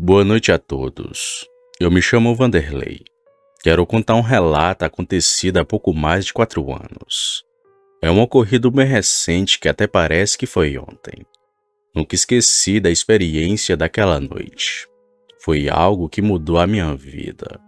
Boa noite a todos. Eu me chamo Vanderlei. Quero contar um relato acontecido há pouco mais de 4 anos. É um ocorrido bem recente que até parece que foi ontem. Nunca esqueci da experiência daquela noite. Foi algo que mudou a minha vida.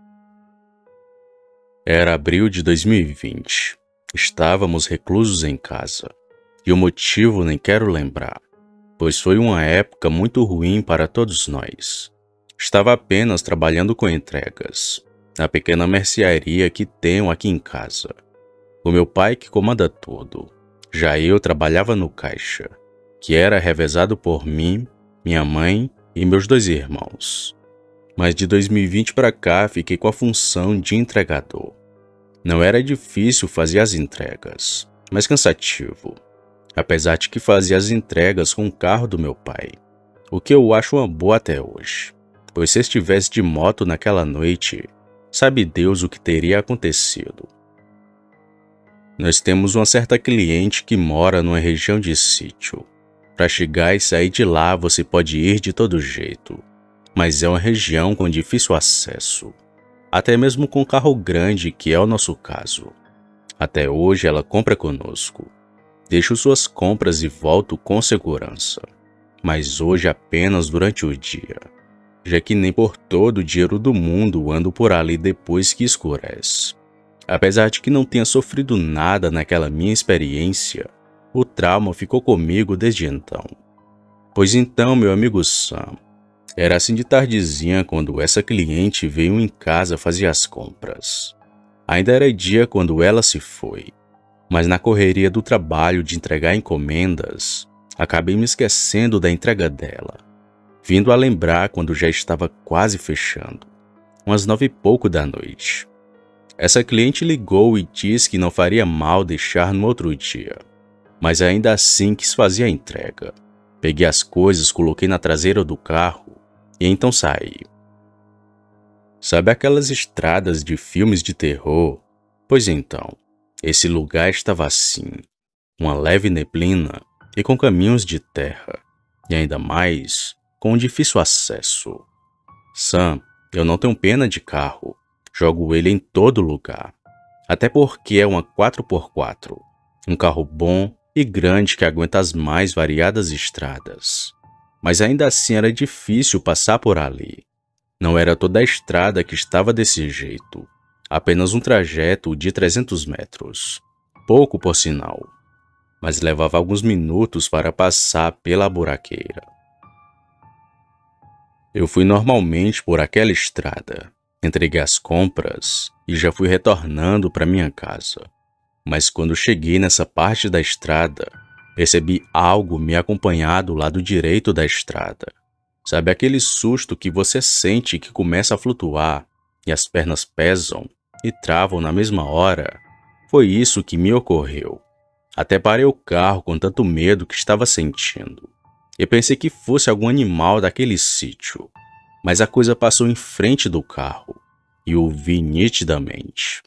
Era abril de 2020. Estávamos reclusos em casa. E o motivo nem quero lembrar, pois foi uma época muito ruim para todos nós. Estava apenas trabalhando com entregas, na pequena mercearia que tenho aqui em casa. O meu pai que comanda tudo. Já eu trabalhava no caixa, que era revezado por mim, minha mãe e meus 2 irmãos. Mas de 2020 para cá fiquei com a função de entregador. Não era difícil fazer as entregas, mas cansativo. Apesar de que fazia as entregas com o carro do meu pai, o que eu acho uma boa até hoje. Pois se estivesse de moto naquela noite, sabe Deus o que teria acontecido. Nós temos uma certa cliente que mora numa região de sítio. Para chegar e sair de lá você pode ir de todo jeito, mas é uma região com difícil acesso, até mesmo com carro grande, que é o nosso caso. Até hoje ela compra conosco. Deixo suas compras e volto com segurança, mas hoje apenas durante o dia, já que nem por todo o dinheiro do mundo ando por ali depois que escurece. Apesar de que não tenha sofrido nada naquela minha experiência, o trauma ficou comigo desde então. Pois então, meu amigo Sam, era assim de tardezinha quando essa cliente veio em casa fazer as compras. Ainda era dia quando ela se foi, mas na correria do trabalho de entregar encomendas, acabei me esquecendo da entrega dela. Vindo a lembrar quando já estava quase fechando, umas 9 e pouco da noite. Essa cliente ligou e disse que não faria mal deixar no outro dia, mas ainda assim quis fazer a entrega. Peguei as coisas, coloquei na traseira do carro e então saí. Sabe aquelas estradas de filmes de terror? Pois então, esse lugar estava assim, uma leve neblina e com caminhos de terra, e ainda mais com um difícil acesso. Sam, eu não tenho pena de carro, jogo ele em todo lugar. Até porque é uma 4x4, um carro bom e grande que aguenta as mais variadas estradas. Mas ainda assim era difícil passar por ali. Não era toda a estrada que estava desse jeito, apenas um trajeto de 300 metros, pouco por sinal, mas levava alguns minutos para passar pela buraqueira. Eu fui normalmente por aquela estrada, entreguei as compras e já fui retornando para minha casa. Mas quando cheguei nessa parte da estrada, percebi algo me acompanhar do lado direito da estrada. Sabe aquele susto que você sente que começa a flutuar e as pernas pesam e travam na mesma hora? Foi isso que me ocorreu. Até parei o carro com tanto medo que estava sentindo. Eu pensei que fosse algum animal daquele sítio, mas a coisa passou em frente do carro e o vi nitidamente.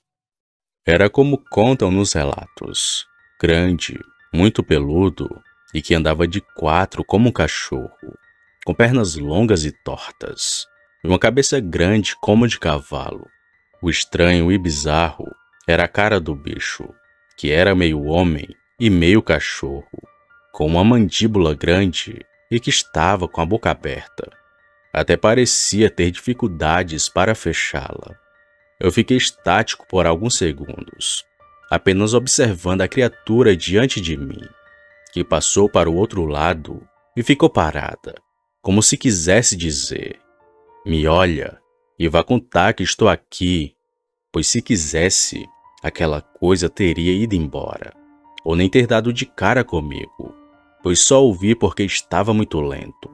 Era como contam nos relatos, grande, muito peludo e que andava de 4 como um cachorro, com pernas longas e tortas, e uma cabeça grande como de cavalo. O estranho e bizarro era a cara do bicho, que era meio homem e meio cachorro, com uma mandíbula grande e que estava com a boca aberta. Até parecia ter dificuldades para fechá-la. Eu fiquei estático por alguns segundos, apenas observando a criatura diante de mim, que passou para o outro lado e ficou parada, como se quisesse dizer: me olha e vá contar que estou aqui, pois se quisesse, aquela coisa teria ido embora, ou nem ter dado de cara comigo, pois só o vi porque estava muito lento.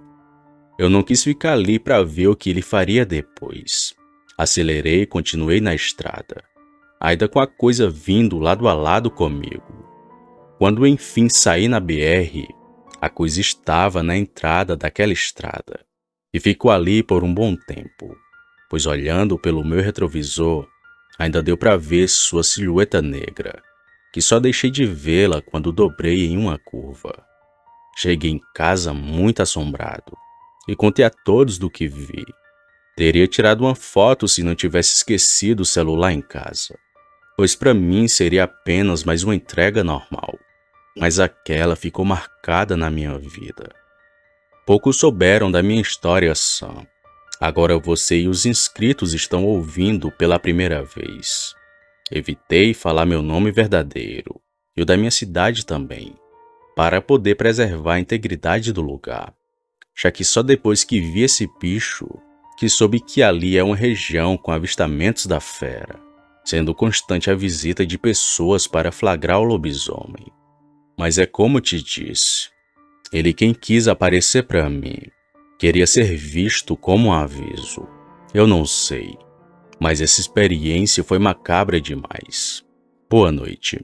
Eu não quis ficar ali para ver o que ele faria depois. Acelerei e continuei na estrada, ainda com a coisa vindo lado a lado comigo. Quando enfim saí na BR, a coisa estava na entrada daquela estrada e ficou ali por um bom tempo, pois olhando pelo meu retrovisor, ainda deu para ver sua silhueta negra, que só deixei de vê-la quando dobrei em uma curva. Cheguei em casa muito assombrado e contei a todos do que vi. Teria tirado uma foto se não tivesse esquecido o celular em casa, pois para mim seria apenas mais uma entrega normal, mas aquela ficou marcada na minha vida. Poucos souberam da minha história, Sam. Agora você e os inscritos estão ouvindo pela primeira vez. Evitei falar meu nome verdadeiro, e o da minha cidade também, para poder preservar a integridade do lugar, já que só depois que vi esse bicho que soube que ali é uma região com avistamentos da fera, sendo constante a visita de pessoas para flagrar o lobisomem. Mas é como te disse, ele quem quis aparecer para mim, queria ser visto como um aviso. Eu não sei, mas essa experiência foi macabra demais. Boa noite.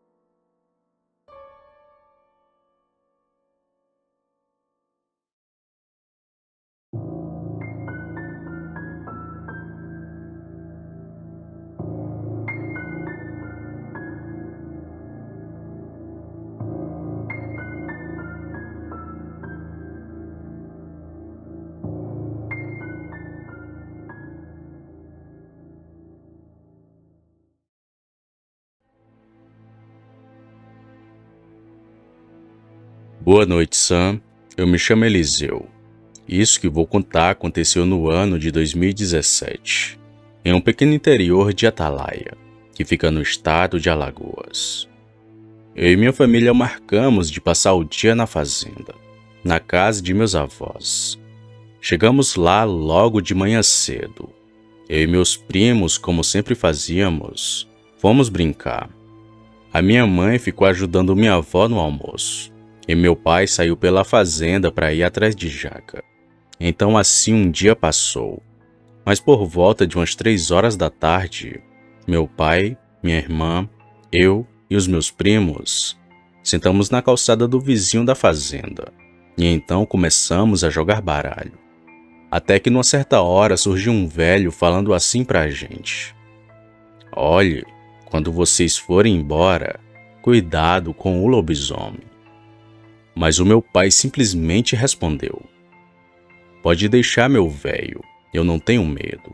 Boa noite, Sam. Eu me chamo Eliseu. Isso que vou contar aconteceu no ano de 2017, em um pequeno interior de Atalaia, que fica no estado de Alagoas. Eu e minha família marcamos de passar o dia na fazenda, na casa de meus avós. Chegamos lá logo de manhã cedo. Eu e meus primos, como sempre fazíamos, fomos brincar. A minha mãe ficou ajudando minha avó no almoço, e meu pai saiu pela fazenda para ir atrás de jaca. Então assim um dia passou, mas por volta de umas 3 horas da tarde, meu pai, minha irmã, eu e os meus primos sentamos na calçada do vizinho da fazenda, e então começamos a jogar baralho. Até que numa certa hora surgiu um velho falando assim pra gente: "Olhe, quando vocês forem embora, cuidado com o lobisomem." Mas o meu pai simplesmente respondeu: "Pode deixar, meu velho, eu não tenho medo."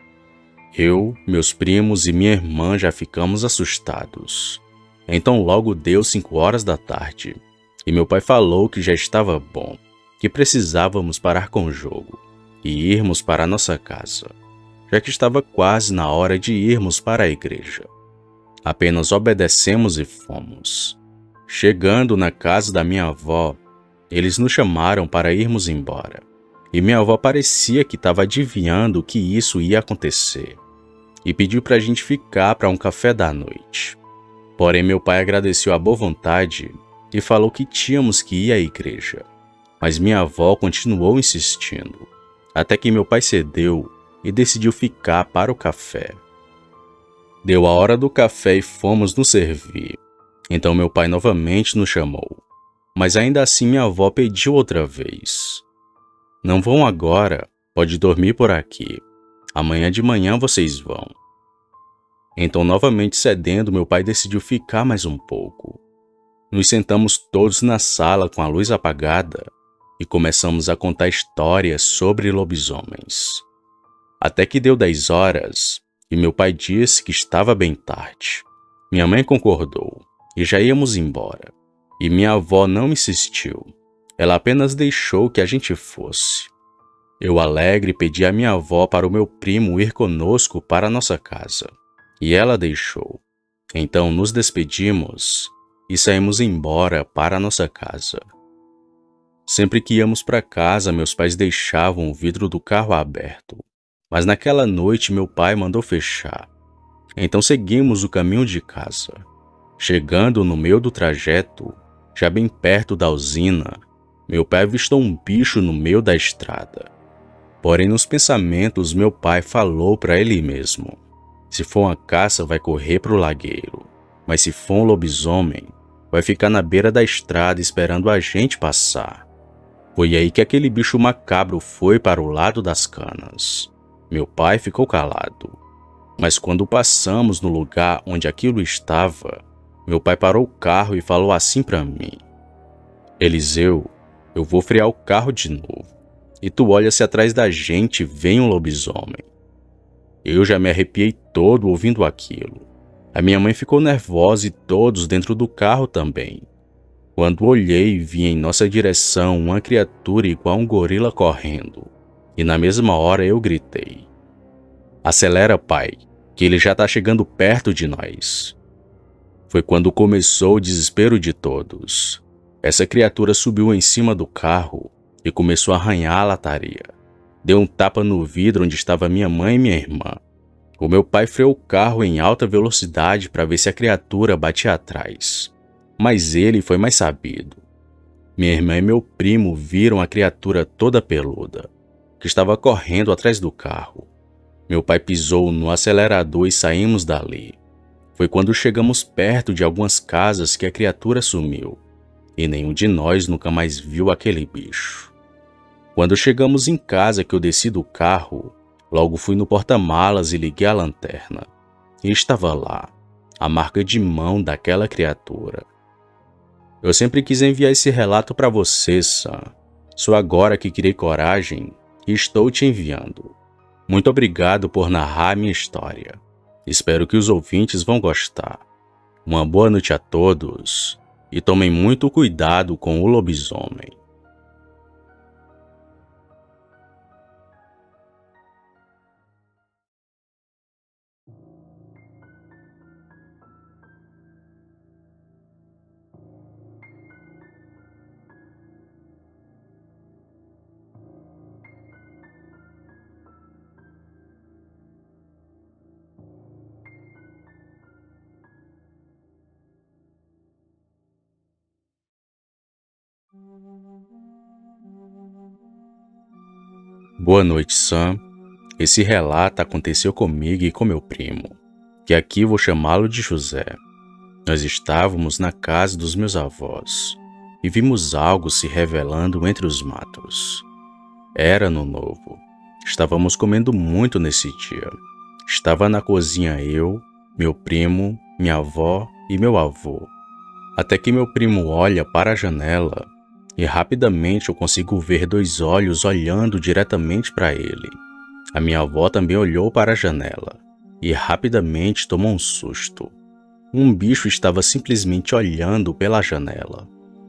Eu, meus primos e minha irmã já ficamos assustados. Então logo deu 5 horas da tarde, e meu pai falou que já estava bom, que precisávamos parar com o jogo e irmos para a nossa casa, já que estava quase na hora de irmos para a igreja. Apenas obedecemos e fomos. Chegando na casa da minha avó, eles nos chamaram para irmos embora, e minha avó parecia que estava adivinhando que isso ia acontecer, e pediu para a gente ficar para um café da noite. Porém, meu pai agradeceu a boa vontade e falou que tínhamos que ir à igreja, mas minha avó continuou insistindo, até que meu pai cedeu e decidiu ficar para o café. Deu a hora do café e fomos nos servir. Então meu pai novamente nos chamou, mas ainda assim minha avó pediu outra vez: "Não vão agora, pode dormir por aqui. Amanhã de manhã vocês vão." Então novamente cedendo, meu pai decidiu ficar mais um pouco. Nos sentamos todos na sala com a luz apagada e começamos a contar histórias sobre lobisomens. Até que deu 10 horas e meu pai disse que estava bem tarde. Minha mãe concordou e já íamos embora. E minha avó não insistiu. Ela apenas deixou que a gente fosse. Eu, alegre, pedi a minha avó para o meu primo ir conosco para a nossa casa. E ela deixou. Então nos despedimos e saímos embora para a nossa casa. Sempre que íamos para casa, meus pais deixavam o vidro do carro aberto. Mas naquela noite meu pai mandou fechar. Então seguimos o caminho de casa. Chegando no meio do trajeto, já bem perto da usina, meu pai avistou um bicho no meio da estrada. Porém, nos pensamentos, meu pai falou para ele mesmo: "Se for uma caça, vai correr para o lagueiro. Mas se for um lobisomem, vai ficar na beira da estrada esperando a gente passar." Foi aí que aquele bicho macabro foi para o lado das canas. Meu pai ficou calado. Mas quando passamos no lugar onde aquilo estava, meu pai parou o carro e falou assim para mim: "Eliseu, eu vou frear o carro de novo. e tu olha se atrás da gente vem um lobisomem. Eu já me arrepiei todo ouvindo aquilo. A minha mãe ficou nervosa e todos dentro do carro também. Quando olhei, vi em nossa direção uma criatura igual a um gorila correndo. E na mesma hora eu gritei: "Acelera, pai, que ele já tá chegando perto de nós." Foi quando começou o desespero de todos. Essa criatura subiu em cima do carro e começou a arranhar a lataria. Deu um tapa no vidro onde estava minha mãe e minha irmã. O meu pai freou o carro em alta velocidade para ver se a criatura batia atrás. Mas ele foi mais sabido. Minha irmã e meu primo viram a criatura toda peluda, que estava correndo atrás do carro. Meu pai pisou no acelerador e saímos dali. Foi quando chegamos perto de algumas casas que a criatura sumiu, e nenhum de nós nunca mais viu aquele bicho. Quando chegamos em casa que eu desci do carro, logo fui no porta-malas e liguei a lanterna. E estava lá, a marca de mão daquela criatura. Eu sempre quis enviar esse relato para você, Sam. Só agora que criei coragem e estou te enviando. Muito obrigado por narrar a minha história. Espero que os ouvintes vão gostar. Uma boa noite a todos e tomem muito cuidado com o lobisomem. Boa noite, Sam. Esse relato aconteceu comigo e com meu primo, que aqui vou chamá-lo de José. Nós estávamos na casa dos meus avós e vimos algo se revelando entre os matos. Era ano novo. Estávamos comendo muito nesse dia. Estava na cozinha eu, meu primo, minha avó e meu avô. Até que meu primo olha para a janela e rapidamente eu consigo ver dois olhos olhando diretamente para ele. A minha avó também olhou para a janela e rapidamente tomou um susto. Um bicho estava simplesmente olhando pela janela.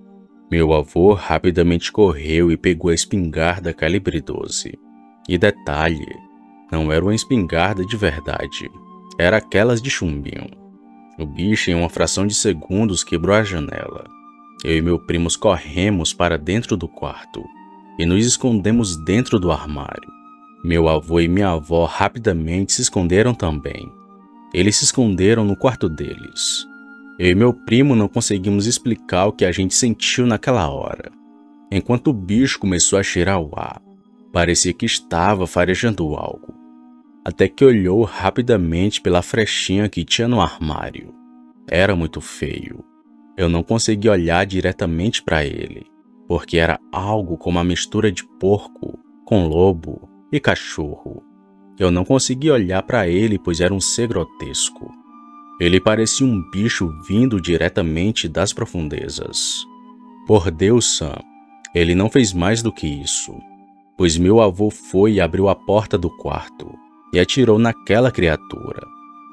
Meu avô rapidamente correu e pegou a espingarda calibre 12. E detalhe, não era uma espingarda de verdade, era aquelas de chumbinho. O bicho em uma fração de segundos quebrou a janela. Eu e meu primo corremos para dentro do quarto e nos escondemos dentro do armário. Meu avô e minha avó rapidamente se esconderam também. Eles se esconderam no quarto deles. Eu e meu primo não conseguimos explicar o que a gente sentiu naquela hora. Enquanto o bicho começou a cheirar o ar, parecia que estava farejando algo. Até que olhou rapidamente pela frechinha que tinha no armário. Era muito feio. Eu não consegui olhar diretamente para ele, porque era algo como uma mistura de porco com lobo e cachorro. Eu não consegui olhar para ele, pois era um ser grotesco. Ele parecia um bicho vindo diretamente das profundezas. Por Deus, Sam, ele não fez mais do que isso, pois meu avô foi e abriu a porta do quarto e atirou naquela criatura.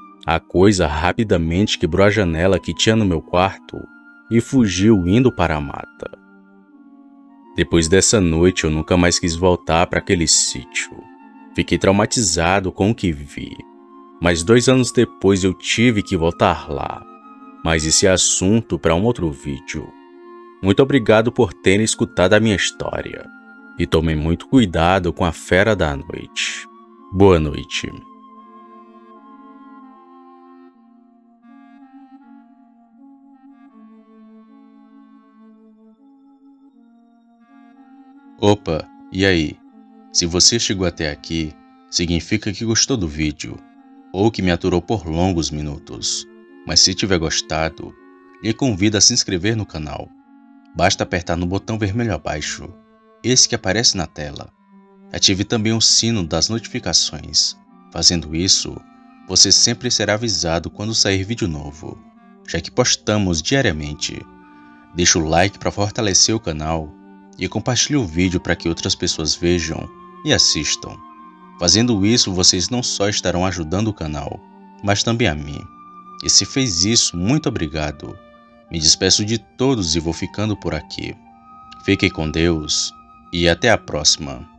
A coisa rapidamente quebrou a janela que tinha no meu quarto e fugiu indo para a mata. Depois dessa noite eu nunca mais quis voltar para aquele sítio. Fiquei traumatizado com o que vi. Mas 2 anos depois eu tive que voltar lá. Mas esse é assunto para um outro vídeo. Muito obrigado por terem escutado a minha história. E tomem muito cuidado com a fera da noite. Boa noite. Opa, e aí? Se você chegou até aqui, significa que gostou do vídeo, ou que me aturou por longos minutos. Mas se tiver gostado, lhe convido a se inscrever no canal. Basta apertar no botão vermelho abaixo, esse que aparece na tela. Ative também o sino das notificações. Fazendo isso, você sempre será avisado quando sair vídeo novo, já que postamos diariamente. Deixa o like para fortalecer o canal e compartilhe o vídeo para que outras pessoas vejam e assistam. Fazendo isso, vocês não só estarão ajudando o canal, mas também a mim. E se fez isso, muito obrigado. Me despeço de todos e vou ficando por aqui. Fiquem com Deus e até a próxima.